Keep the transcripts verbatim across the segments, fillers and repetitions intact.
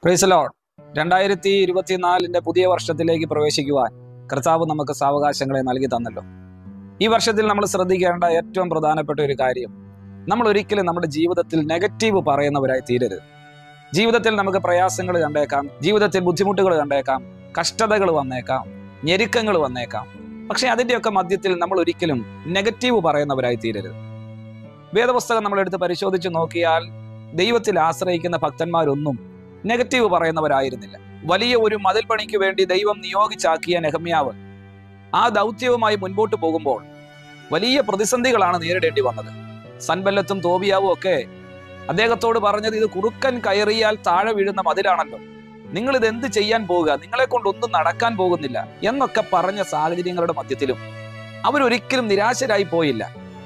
Praise the Lord. രണ്ടായിരത്തി ഇരുപത്തിനാലിന്റെ പുതിയ വർഷത്തിലേക്ക് പ്രവേശിക്കുവാൻ കർത്താവ് നമുക്ക് സാവകാശങ്ങളെ നൽകി തന്നല്ലോ. ഈ വർഷത്തിൽ നമ്മൾ ശ്രദ്ധിക്കേണ്ട ഏറ്റവും പ്രധാനപ്പെട്ട ഒരു കാര്യം, നമ്മൾ ഒരിക്കലും നമ്മുടെ ജീവിതത്തിൽ നെഗറ്റീവ് പറയുന്നവരായി തീരരുത്. ജീവിതത്തിൽ നമുക്ക് പ്രയാസങ്ങൾ കണ്ടേക്കാം, ജീവിതത്തിൽ ബുദ്ധിമുട്ടുകൾ കണ്ടേക്കാം, കഷ്ടതകൾ വന്നേക്കാം, ഞെരുക്കങ്ങൾ വന്നേക്കാം. പക്ഷെ അതിൻ്റെയൊക്കെ മധ്യത്തിൽ നമ്മൾ ഒരിക്കലും നെഗറ്റീവ് പറയുന്നവരായി തീരരുത്. വേദപുസ്തകം നമ്മളെടുത്ത് പരിശോധിച്ച് നോക്കിയാൽ ദൈവത്തിൽ ആശ്രയിക്കുന്ന ഭക്തന്മാരൊന്നും നെഗറ്റീവ് പറയുന്നവരായിരുന്നില്ല. വലിയ ഒരു മതിൽ പണിക്ക് വേണ്ടി ദൈവം നിയോഗിച്ചാക്കിയ നെഹമ്യാവ് ആ ദൗത്യവുമായി മുൻപോട്ട് പോകുമ്പോൾ വലിയ പ്രതിസന്ധികളാണ് നേരിടേണ്ടി വന്നത്. സൻബല്ലത്തും തോബിയാവും ഒക്കെ അദ്ദേഹത്തോട് പറഞ്ഞത്, ഇത് കുറുക്കൻ കയറിയാൽ താഴെ വീഴുന്ന മതിലാണല്ലോ, നിങ്ങൾ ഇത് എന്ത് ചെയ്യാൻ പോവുക, നിങ്ങളെ കൊണ്ടൊന്നും നടക്കാൻ പോകുന്നില്ല എന്നൊക്കെ പറഞ്ഞ സാഹചര്യങ്ങളുടെ മധ്യത്തിലും അവരൊരിക്കലും നിരാശരായി പോയില്ല.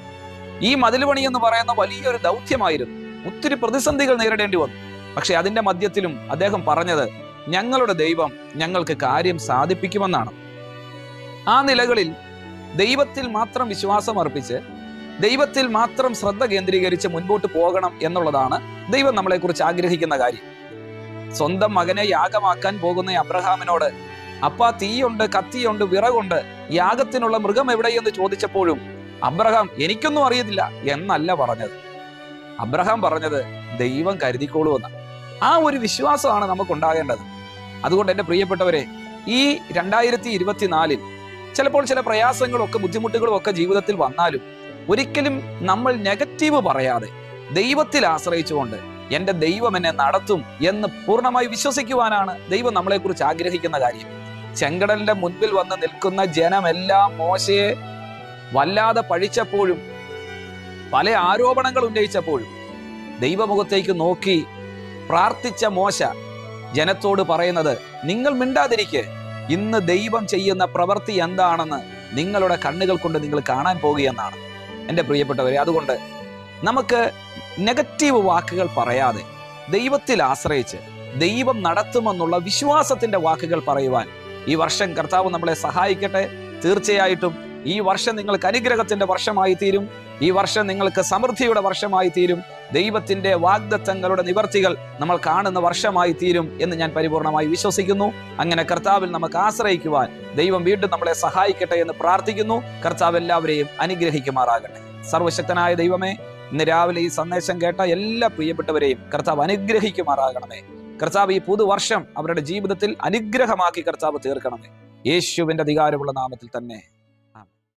ഈ മതിൽ പണി എന്ന് പറയുന്ന വലിയൊരു ദൗത്യമായിരുന്നു, ഒത്തിരി പ്രതിസന്ധികൾ നേരിടേണ്ടി വന്നു. പക്ഷെ അതിന്റെ മധ്യത്തിലും അദ്ദേഹം പറഞ്ഞത്, ഞങ്ങളുടെ ദൈവം ഞങ്ങൾക്ക് കാര്യം സാധിപ്പിക്കുമെന്നാണ്. ആ നിലകളിൽ ദൈവത്തിൽ മാത്രം വിശ്വാസം അർപ്പിച്ച് ദൈവത്തിൽ മാത്രം ശ്രദ്ധ കേന്ദ്രീകരിച്ച് മുൻപോട്ട് പോകണം എന്നുള്ളതാണ് ദൈവം നമ്മളെക്കുറിച്ച് ആഗ്രഹിക്കുന്ന കാര്യം. സ്വന്തം മകനെ യാഗമാക്കാൻ പോകുന്ന അബ്രഹാമിനോട്, അപ്പാ തീയുണ്ട്, കത്തിയുണ്ട്, വിറകുണ്ട്, യാഗത്തിനുള്ള മൃഗം എവിടെയെന്ന് ചോദിച്ചപ്പോഴും അബ്രഹാം എനിക്കൊന്നും അറിയത്തില്ല എന്നല്ല പറഞ്ഞത്. അബ്രഹാം പറഞ്ഞത്, ദൈവം കരുതിക്കോളൂ എന്നാണ്. ആ ഒരു വിശ്വാസമാണ് നമുക്കുണ്ടാകേണ്ടത്. അതുകൊണ്ട് എൻ്റെ പ്രിയപ്പെട്ടവരെ, ഈ രണ്ടായിരത്തി ഇരുപത്തിനാലിൽ ചിലപ്പോൾ ചില പ്രയാസങ്ങളൊക്കെ ബുദ്ധിമുട്ടുകളും ഒക്കെ ജീവിതത്തിൽ വന്നാലും ഒരിക്കലും നമ്മൾ നെഗറ്റീവ് പറയാതെ ദൈവത്തിൽ ആശ്രയിച്ചുകൊണ്ട് എൻ്റെ ദൈവം എന്നെ നടത്തും എന്ന് പൂർണ്ണമായി വിശ്വസിക്കുവാനാണ് ദൈവം നമ്മളെക്കുറിച്ച് ആഗ്രഹിക്കുന്ന കാര്യം. ചെങ്കടലിന്റെ മുൻപിൽ വന്ന് നിൽക്കുന്ന ജനമെല്ലാം മോശയെ വല്ലാതെ പഴിച്ചപ്പോഴും പല ആരോപണങ്ങൾ ഉന്നയിച്ചപ്പോഴും ദൈവമുഖത്തേക്ക് നോക്കി പ്രാർത്ഥിച്ച മോശ ജനത്തോട് പറയുന്നത്, നിങ്ങൾ മിണ്ടാതിരിക്കെ, ഇന്ന് ദൈവം ചെയ്യുന്ന പ്രവൃത്തി എന്താണെന്ന് നിങ്ങളുടെ കണ്ണുകൾ കൊണ്ട് നിങ്ങൾ കാണാൻ പോകുകയെന്നാണ്. എൻ്റെ പ്രിയപ്പെട്ടവരെ, അതുകൊണ്ട് നമുക്ക് നെഗറ്റീവ് വാക്കുകൾ പറയാതെ ദൈവത്തിൽ ആശ്രയിച്ച് ദൈവം നടത്തുമെന്നുള്ള വിശ്വാസത്തിന്റെ വാക്കുകൾ പറയുവാൻ ഈ വർഷം കർത്താവ് നമ്മളെ സഹായിക്കട്ടെ. തീർച്ചയായിട്ടും ഈ വർഷം നിങ്ങൾക്ക് അനുഗ്രഹത്തിന്റെ വർഷമായി തീരും. ഈ വർഷം നിങ്ങൾക്ക് സമൃദ്ധിയുടെ വർഷമായി തീരും. ദൈവത്തിന്റെ വാഗ്ദത്തങ്ങളുടെ നിവർത്തികൾ നമ്മൾ കാണുന്ന വർഷമായി തീരും എന്ന് ഞാൻ പരിപൂർണമായി വിശ്വസിക്കുന്നു. അങ്ങനെ കർത്താവിൽ നമുക്ക് ആശ്രയിക്കുവാൻ ദൈവം വീണ്ടും നമ്മളെ സഹായിക്കട്ടെ എന്ന് പ്രാർത്ഥിക്കുന്നു. കർത്താവ് എല്ലാവരെയും അനുഗ്രഹിക്കുമാറാകട്ടെ. സർവശക്തനായ ദൈവമേ, ഇന്ന് രാവിലെ ഈ സന്ദേശം കേട്ട എല്ലാ പ്രിയപ്പെട്ടവരെയും കർത്താവ് അനുഗ്രഹിക്കുമാറാകണമേ. കർത്താവ് ഈ പുതുവർഷം അവരുടെ ജീവിതത്തിൽ അനുഗ്രഹമാക്കി കർത്താവ് തീർക്കണമേ. യേശുവിന്റെ അധികാരമുള്ള നാമത്തിൽ തന്നെ.